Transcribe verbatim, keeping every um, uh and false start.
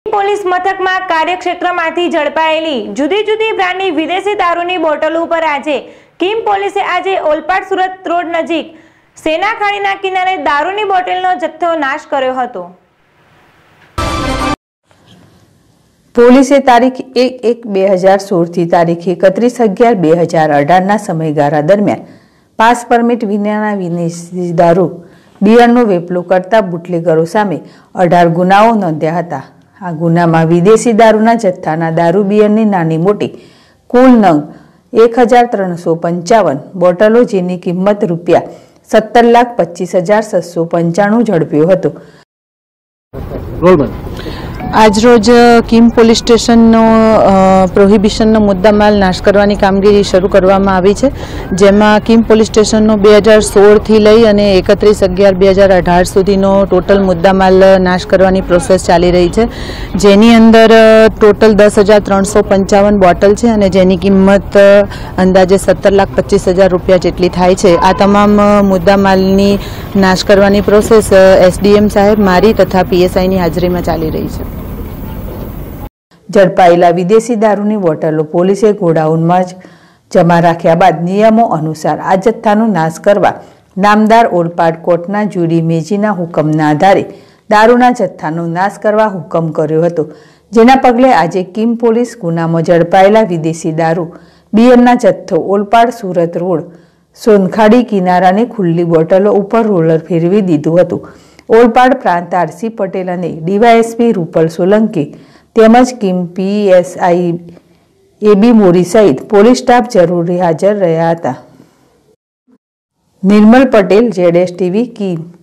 Police મથકમાં કાર્યક્ષેત્રમાંથી ઝડપાયેલી જુદી જુદી બ્રાન્ડની વિદેશી દારૂની બોટલો ઉપર આજે કિમ પોલીસે આજે ઓલપાડ સુરત રોડ નજીક સેના ખાડીના કિનારે દારૂની બોટલનો જથ્થો નાશ કર્યો હતો। પોલીસે તારીખ એક એક બે હજાર સોળ થી તારીખ એકત્રીસ અગિયાર બે હજાર અઢાર ના સમયગાળા દરમિયાન પાસ પરમિટ વિનાના વિદેશી દારૂ બિયરનો વેપલો કરતા બુટલેગરો સામે અઢાર ગુનાઓ નોંધ્યા હતા। આ ગુનામાં વિદેશી દારૂના જથ્થાના દારૂ બિયરની નાની મોટી કુલ નંગ એક હજાર ત્રણસો પંચાવન બોટલો જેની કિંમત રૂપિયા સત્તર લાખ પચીસ હજાર છસો પંચાણું ઝડપ્યો હતો। આજરોજ કિમ પોલીસ સ્ટેશનનો પ્રોહિબિશનનો મુદ્દામાલ નાશ કરવાની કામગીરી શરૂ કરવામાં આવી છે, જેમાં કિમ પોલીસ સ્ટેશનનો બે હજાર સોળથી લઈ અને એકત્રીસ અગિયાર બે હજાર અઢાર સુધીનો ટોટલ મુદ્દામાલ નાશ કરવાની પ્રોસેસ ચાલી રહી છે, જેની અંદર ટોટલ દસ હજાર ત્રણસો પંચાવન બોટલ છે અને જેની કિંમત અંદાજે સત્તર લાખ પચીસ હજાર રૂપિયા જેટલી થાય છે। આ તમામ મુદ્દામાલની નાશ કરવાની પ્રોસેસ એસડીએમ સાહેબ મારી તથા પીએસઆઈની હાજરીમાં ચાલી રહી છે। ઝડપાયેલા વિદેશી દારૂની બોટલો પોલીસે ગોડાઉનમાં જ જમા રાખ્યા બાદ નિયમો અનુસાર આ જથ્થાનો નાશ કરવા નામદાર ઓલપાડ કોર્ટના જ્યુરી મેજીના હુકમના આધારે દારૂના જથ્થાનો નાશ કરવા હુકમ કર્યો હતો, જેના પગલે આજે કિમ પોલીસ ગુનામાં ઝડપાયેલા વિદેશી દારૂ બિયરના જથ્થો ઓલપાડ સુરત રોડ સોનખાડી કિનારાની ખુલ્લી બોટલો ઉપર રોલર ફેરવી દીધું હતું। ઓલપાડ પ્રાંત આરસી પટેલ અને ડીવાયએસપી રૂપલ સોલંકી તેમજ કિમ પીએસઆઈ એબી મોરી સહિત પોલીસ સ્ટાફ જરૂરી હાજર રહ્યા હતા। Nirmal Patel, ZS TV, Kim.